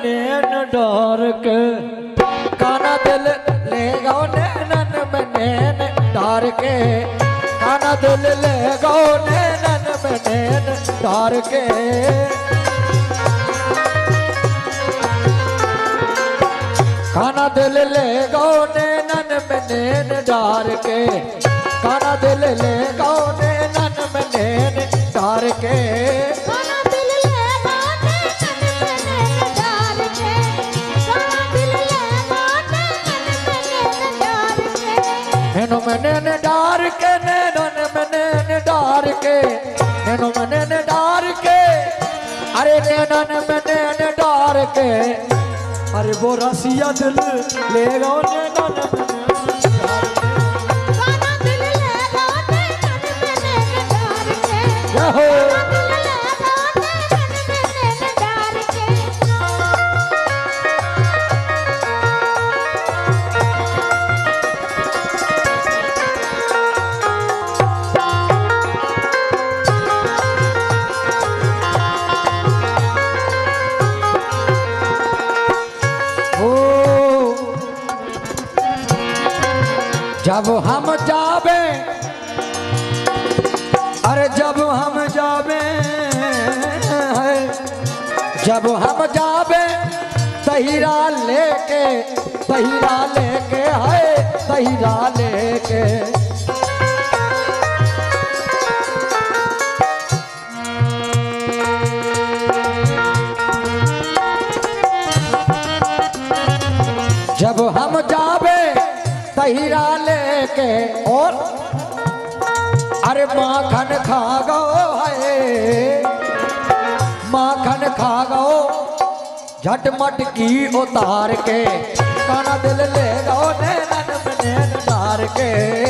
नैन डार के, काना दिल ले गो नैनन में नैन डार के, काना दिल ले गो नैनन में नैन डार के। काना दिल ले गो नैनन में नैन डार के, काना दिल ले गो नैनन में नैन डार के। नैनो में नैन डार के, नैनन में नैन डार के, नैनो में नैन डार के, अरे नैनन में नैन डार के, अरे वो रसिया दिल ले गो नैनन में नैन डार के। जब हम जावे, अरे जब हम जावे, जब हम जावे तहिरा लेके, तहिरा लेके है, तहिरा लेके। जब हम जावे तहिरा लेके, और अरे माखन खा गो है, माखन खा गो झटमट की उतार के, काना दिल ले गो नैनन में नैन डार के।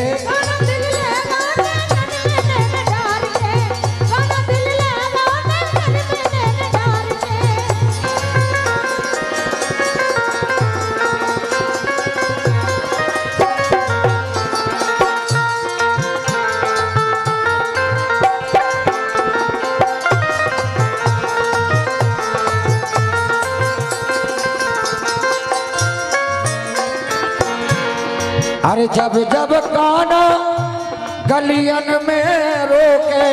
अरे जब जब काना गलियन में रोके,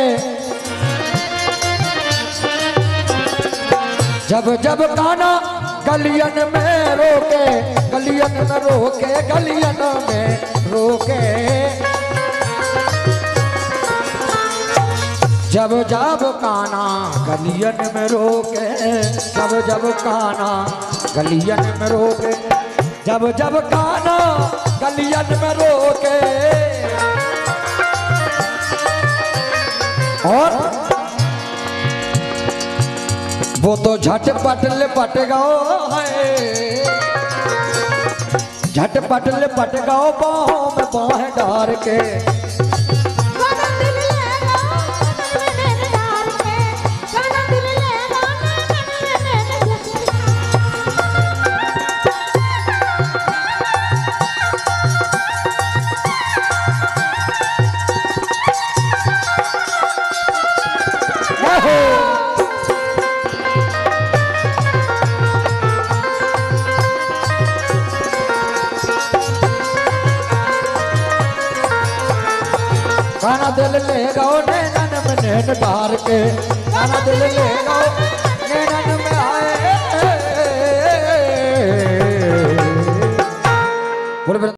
जब जब काना गलियन में रोके, गलियन में रोके, गलियन में रोके। जब जब काना गलियन में रोके, जब जब काना गलियन में रोके, जब जब काना गलियन में रोके, और वो तो झटपट लिपट गो है, झटपट लिपट गो बाहों में बाहें डार के। काना दिल ले गो नैनन में नैन डार के, काना दिल ले गो नैनन में आए।